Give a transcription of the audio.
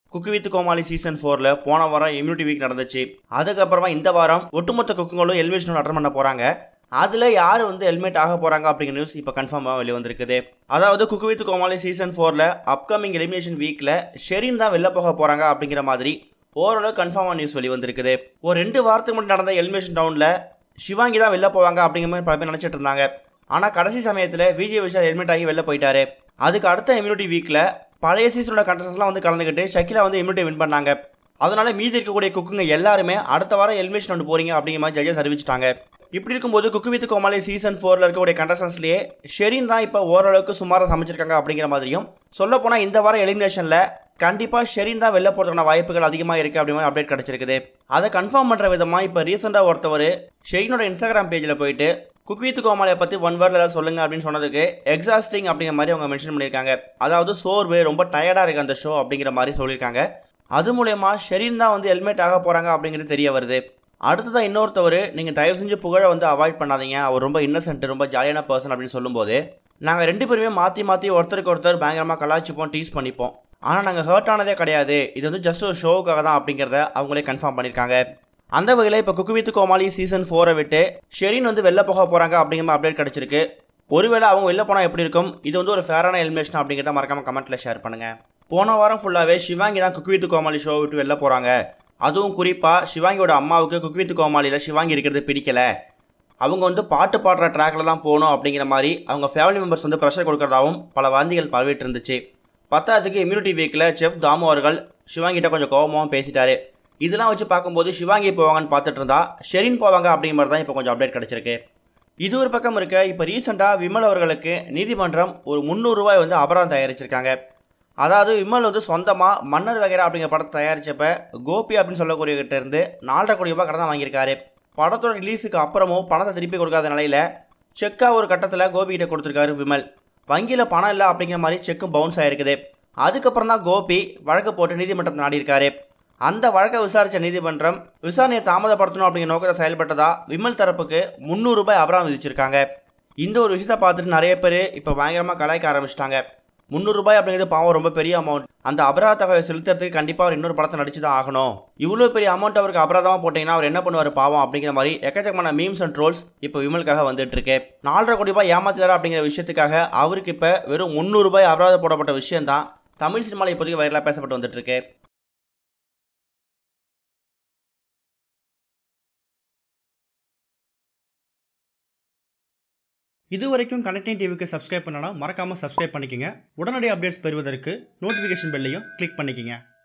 Cook with Comali season 4ல போன வாரம் immunity week நடந்துச்சு. அதுக்கப்புறமா இந்த வாரம் ஒட்டுமொத்த குக்குங்களும் எலிமினேஷன் அட்டெண்ட் பண்ண போறாங்க. அதுல யாரு ஹெல்மெட் ஆக போறாங்க அப்படிங்கிற நியூஸ் இப்ப கன்ஃபார்மா வெளியே வந்திருக்குது. அதாவது குக்கு வித் கோமாளி சீசன் 4ல அப்கமிங் எலிமினேஷன் வீக்ல ஷெரின் தான் வெளில போக போறாங்க அப்படிங்கிற மாதிரி ஓரளவு கன்ஃபார்மா நியூஸ் வெளியே வந்திருக்குது. ஒரு 2 வாரத்துக்கு முன்னாடி நடந்த எலிமினேஷன் ரவுண்ட்ல சிவாங்கி தான் வெளில போவாங்க அப்படிங்கிற மாதிரி பல பேர் நினைச்சிட்டு இருந்தாங்க. ஆனா கடைசி சமயத்துல விஜய் விஷால் ஹெல்மெட் ஆகி வெளில போயிட்டாரு. அதுக்கு அடுத்த இம்யூனிட்டி வீக்ல பழைய சீசனோட கண்டஸ்டன்ஸ்லாம் கலந்துக்கிட்டு ஷக்கிலா இம்யூனிட்டி வின் பண்ணாங்க. அதனால மீதி இருக்கக்கூடிய குக்குங்க எல்லாருமே அடுத்த வாரம் எலிமினேஷன் ரவுண்ட் போறீங்க அப்படிங்கிற மாதிரி ஜட்ஜஸ் அறிவிச்சிட்டாங்க. இப்படி இருக்கும்போது குக்கு வித் கோமாளி சீசன் 4ல இருக்கக்கூடிய கண்டஸ்டன்ஸ்லயே ஷெரின் தான் இப்போ ஓரளவுக்கு சுமாராக சமைச்சிருக்காங்க அப்படிங்கிற மாதிரியும், சொல்ல போனால் இந்த வாரம் எலிமினேஷன்ல கண்டிப்பா ஷெரின் தான் வெளில போறதுக்கான வாய்ப்புகள் அதிகமாக இருக்கு அப்படிங்கிற அப்டேட் கிடைச்சிருக்குது. அதை கன்ஃபார்ம் பண்ற விதமா இப்போ ரீசெண்டாக ஒருத்தவர் ஷெரினோட இன்ஸ்டாகிராம் பேஜில் போயிட்டு குக்கு வித் கோமாளியை பற்றி 1 வேர்டில் ஏதாவது சொல்லுங்க அப்படின்னு சொன்னதுக்கு எக்ஸாஸ்டிங் அப்படிங்கிற மாதிரி அவங்க மென்ஷன் பண்ணியிருக்காங்க. அதாவது சோர்வு, ரொம்ப டயர்டாக இருக்கு அந்த ஷோ அப்படிங்கிற மாதிரி சொல்லியிருக்காங்க. அது மூலயமா ஷெரின் தான் ஹெல்மெட் ஆக போறாங்க அப்படிங்கிறது தெரிய வருது. அடுத்ததான் இன்னொருத்தவர், நீங்கள் தயவு செஞ்சு புகழ அவாய்ட் பண்ணாதீங்க, அவர் ரொம்ப இன்னசென்ட், ரொம்ப ஜாலியான பர்சன் அப்படின்னு சொல்லும்போது நாங்கள் 2 பேருமே மாற்றி ஒருத்தருக்கு ஒருத்தர் பயங்கரமாக கலாய்ச்சிப்போம், டீஸ் பண்ணிப்போம். ஆனால் நாங்கள் ஹர்ட் ஆனதே கிடையாது, இது ஜஸ்ட் ஒரு ஷோவுக்காக தான் அப்படிங்கிறத அவங்களே கன்ஃபார்ம் பண்ணியிருக்காங்க. அந்த வகையில் இப்போ குக்கு வித் கோமாளி சீசன் 4 விட்டு ஷெரின் வெளில போக போகிறாங்க அப்படிங்கிற அப்டேட் கிடச்சிருக்கு. ஒருவேளை அவங்க வெளில போனால் எப்படி இருக்கும், இது ஒரு ஃபேரான எலிமினேஷன் அப்படிங்கிறத மறக்காம கமெண்ட்டில் ஷேர் பண்ணுங்கள். போன வாரம் ஃபுல்லாகவே ஷிவாங்கி தான் குக்கு வித் கோமாளி ஷோ விட்டு வெளில போகிறாங்க. அதுவும் குறிப்பாக ஷிவாங்கியோட அம்மாவுக்கு குக்கு வித் கோமாளியில் ஷிவாங்கி இருக்கிறது பிடிக்கல, அவங்க பாட்டு பாடுற ட்ராக்கில் தான் போகணும் அப்படிங்கிற மாதிரி அவங்க ஃபேமிலி மெம்பர்ஸ் ப்ரெஷர் கொடுக்கறதாகவும் பல வாந்திகள் பரவிட்டு இருந்துச்சு. பத்தாவதுக்கு இம்யூனிட்டி வீக்கில் செஃப் தாமு அவர்கள் ஷிவாங்கிட்ட கொஞ்சம் கோபமாகவும் பேசிட்டாரு. இதெல்லாம் வச்சு பார்க்கும்போது ஷிவாங்கி போவாங்கன்னு பார்த்துட்டு இருந்தா ஷெரின் போவாங்க அப்படிங்கிற மாதிரி தான் இப்போ கொஞ்சம் அப்டேட் கிடச்சிருக்கு. இது ஒரு பக்கம் இருக்க, இப்போ ரீசெண்டாக விமல் அவர்களுக்கு நீதிமன்றம் ஒரு 300 ரூபாய் அபராதம் தயாரிச்சிருக்காங்க. அதாவது விமல் சொந்தமாக மன்னர் வகைரா அப்படிங்கிற படத்தை தயாரித்தப்ப கோபி அப்படின்னு சொல்லக்கூடியகிட்ட இருந்து 4.5 கோடி ரூபாய் கடன் வாங்கியிருக்காரு. படத்தோட ரிலீஸுக்கு அப்புறமும் பணத்தை திருப்பி கொடுக்காத நிலையில் செக்காக ஒரு கட்டத்தில் கோபிகிட்ட கொடுத்துருக்காரு விமல். வங்கியில் பணம் இல்லை அப்படிங்கிற மாதிரி செக்கும் பவுன்ஸ் ஆகிருக்குது. அதுக்கப்புறம் தான் கோபி வழக்கு போட்டு நீதிமன்றத்தை நாடியிருக்காரு. அந்த வழக்கை விசாரித்த நீதிமன்றம் விசாரணையை தாமதப்படுத்தணும் அப்படிங்கிற நோக்கத்தை செயல்பட்டதா விமல் தரப்புக்கு 300 ரூபாய் அபராதம் விதிச்சிருக்காங்க. இந்த ஒரு விஷயத்தை பார்த்துட்டு நிறைய பேர் இப்போ பயங்கரமாக கலாய்க்க ஆரம்பிச்சிட்டாங்க. 300 ரூபாய் அப்படிங்கிறது பாவம், ரொம்ப பெரிய அமௌண்ட். அந்த அபராத தொகையை செலுத்துறதுக்கு கண்டிப்பாக அவர் இன்னொரு படத்தை நடிச்சு தான் ஆகணும். இவ்வளோ பெரிய அமௌண்ட் அவருக்கு அபராதமாக போட்டிங்கன்னா அவர் என்ன பண்ணுவார் பாவம் அப்படிங்கிற மாதிரி எக்கச்சக்கமான மீம்ஸ் அண்ட் ட்ரோல்ஸ் இப்போ விமலுக்காக வந்துட்டு இருக்கு. 4.5 கோடி ரூபாய் ஏமாத்தினார் அப்படிங்கிற விஷயத்துக்காக அவருக்கு இப்போ வெறும் 300 ரூபாய் அபராதம் போடப்பட்ட விஷயம் தான் தமிழ் சினிமாவில் இப்போதைக்கு வைரலாக பேசப்பட்டு வந்துட்டு இருக்கு. இதுவரைக்கும் கனெக்டிங் டிவிக்கு சப்ஸ்கிரைப் பண்ணனா மறக்காம சப்ஸ்கிரைப் பண்ணிக்கங்க. உடனடி அப்டேட்ஸ் பெறுவதற்கு நோட்டிஃபிகேஷன் பெல்லையும் கிளிக் பண்ணிக்கங்க.